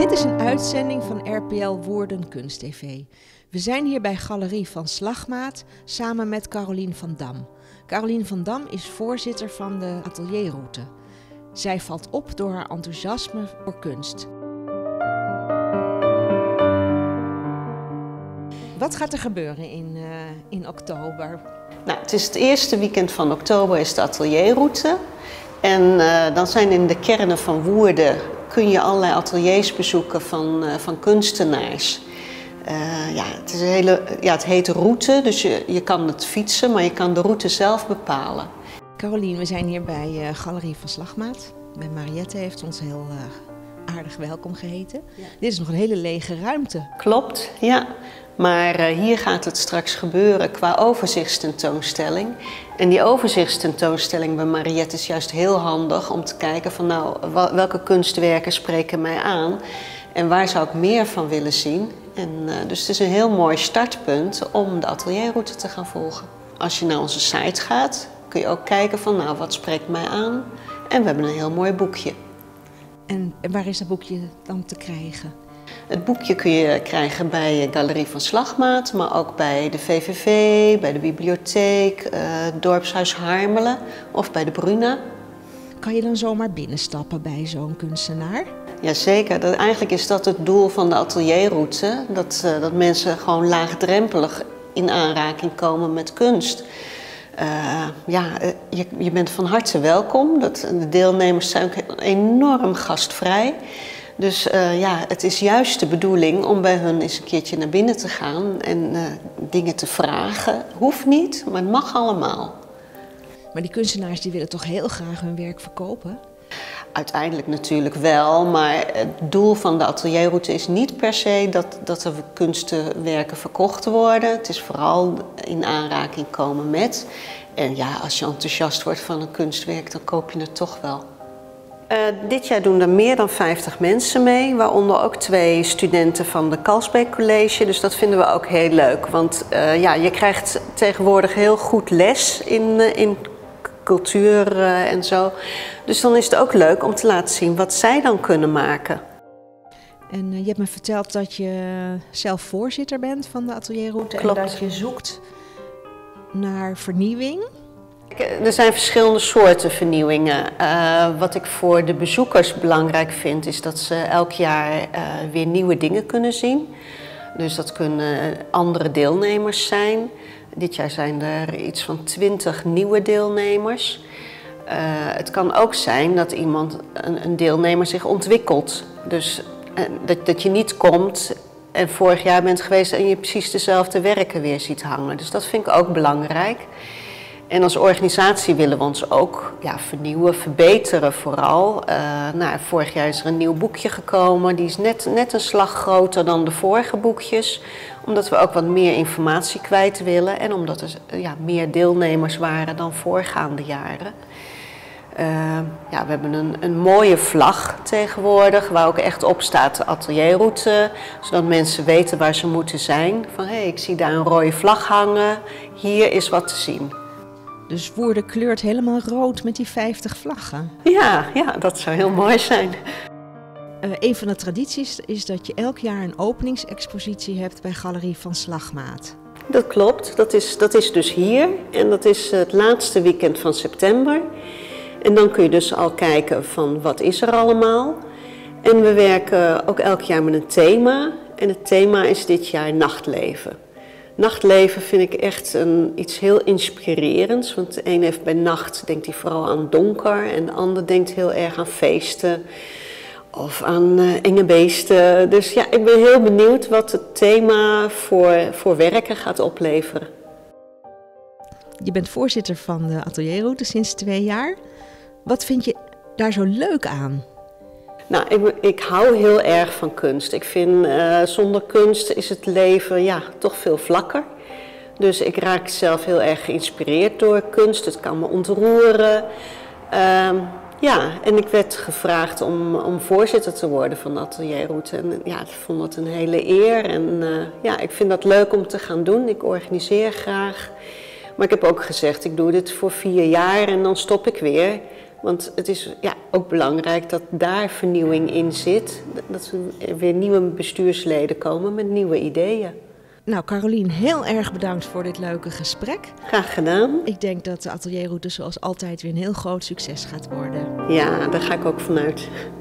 Dit is een uitzending van RPL Woerden Kunst TV. We zijn hier bij Galerie van Slagmaat samen met Carolien van Dam. Carolien van Dam is voorzitter van de Atelierroute. Zij valt op door haar enthousiasme voor kunst. Wat gaat er gebeuren in oktober? Nou, het is het eerste weekend van oktober, is de Atelierroute. En dan zijn in de kernen van Woerden kun je allerlei ateliers bezoeken van kunstenaars. Het heet route, dus je kan het fietsen, maar je kan de route zelf bepalen. Carolien, we zijn hier bij Galerie van Slagmaat. Mariette heeft ons heel aardig welkom geheten. Ja. Dit is nog een hele lege ruimte. Klopt, ja. Maar hier gaat het straks gebeuren qua overzichtstentoonstelling. En die overzichtstentoonstelling bij Mariette is juist heel handig om te kijken van welke kunstwerken spreken mij aan en waar zou ik meer van willen zien. En, dus het is een heel mooi startpunt om de atelierroute te gaan volgen. Als je naar onze site gaat, kun je ook kijken van wat spreekt mij aan. En we hebben een heel mooi boekje. En waar is dat boekje dan te krijgen? Het boekje kun je krijgen bij Galerie van Slagmaat, maar ook bij de VVV, bij de bibliotheek, het dorpshuis Harmelen of bij de Bruna. Kan je dan zomaar binnenstappen bij zo'n kunstenaar? Jazeker, eigenlijk is dat het doel van de atelierroute, dat mensen gewoon laagdrempelig in aanraking komen met kunst. Je bent van harte welkom. De deelnemers zijn ook enorm gastvrij. Dus het is juist de bedoeling om bij hun eens een keertje naar binnen te gaan en dingen te vragen. Hoeft niet, maar het mag allemaal. Maar die kunstenaars die willen toch heel graag hun werk verkopen? Uiteindelijk natuurlijk wel, maar het doel van de atelierroute is niet per se dat er kunstwerken verkocht worden. Het is vooral in aanraking komen met. En ja, als je enthousiast wordt van een kunstwerk, dan koop je het toch wel. Dit jaar doen er meer dan 50 mensen mee, waaronder ook 2 studenten van de Kalsbeek College. Dus dat vinden we ook heel leuk, want je krijgt tegenwoordig heel goed les in cultuur en zo. Dus dan is het ook leuk om te laten zien wat zij dan kunnen maken. En je hebt me verteld dat je zelf voorzitter bent van de atelierroute. Klopt. En dat je zoekt naar vernieuwing. Er zijn verschillende soorten vernieuwingen. Wat ik voor de bezoekers belangrijk vind, is dat ze elk jaar weer nieuwe dingen kunnen zien. Dus dat kunnen andere deelnemers zijn. Dit jaar zijn er iets van 20 nieuwe deelnemers. Het kan ook zijn dat een deelnemer zich ontwikkelt. Dus dat je niet komt en vorig jaar bent geweest en je precies dezelfde werken weer ziet hangen. Dus dat vind ik ook belangrijk. En als organisatie willen we ons ook vernieuwen, verbeteren vooral. Vorig jaar is er een nieuw boekje gekomen. Die is net een slag groter dan de vorige boekjes. Omdat we ook wat meer informatie kwijt willen. En omdat er meer deelnemers waren dan voorgaande jaren. We hebben een mooie vlag tegenwoordig. Waar ook echt op staat de atelierroute. Zodat mensen weten waar ze moeten zijn. Van ik zie daar een rode vlag hangen. Hier is wat te zien. Dus Woerden kleurt helemaal rood met die 50 vlaggen. Ja, dat zou heel mooi zijn. Een van de tradities is dat je elk jaar een openingsexpositie hebt bij Galerie van Slagmaat. Dat klopt, dat is dus hier en dat is het laatste weekend van september. En dan kun je dus al kijken van wat is er allemaal. En we werken ook elk jaar met een thema en het thema is dit jaar nachtleven. Nachtleven vind ik echt iets heel inspirerends, want de een heeft bij nacht, denkt hij vooral aan donker en de ander denkt heel erg aan feesten of aan enge beesten. Dus ik ben heel benieuwd wat het thema voor werken gaat opleveren. Je bent voorzitter van de atelierroute sinds 2 jaar. Wat vind je daar zo leuk aan? Nou, ik hou heel erg van kunst. Ik vind zonder kunst is het leven toch veel vlakker. Dus ik raak zelf heel erg geïnspireerd door kunst. Het kan me ontroeren. En ik werd gevraagd om voorzitter te worden van de atelierroute. En ik vond het een hele eer. En ik vind dat leuk om te gaan doen. Ik organiseer graag. Maar ik heb ook gezegd, ik doe dit voor 4 jaar en dan stop ik weer. Want het is ook belangrijk dat daar vernieuwing in zit. Dat er weer nieuwe bestuursleden komen met nieuwe ideeën. Nou, Carolien, heel erg bedankt voor dit leuke gesprek. Graag gedaan. Ik denk dat de atelierroute zoals altijd weer een heel groot succes gaat worden. Ja, daar ga ik ook vanuit.